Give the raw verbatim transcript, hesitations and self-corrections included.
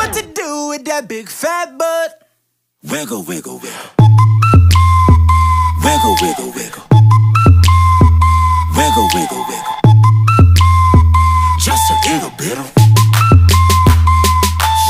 what to do with that big fat butt. Wiggle, wiggle, wiggle. Wiggle, wiggle, wiggle. Wiggle, wiggle, wiggle. Just a little bit of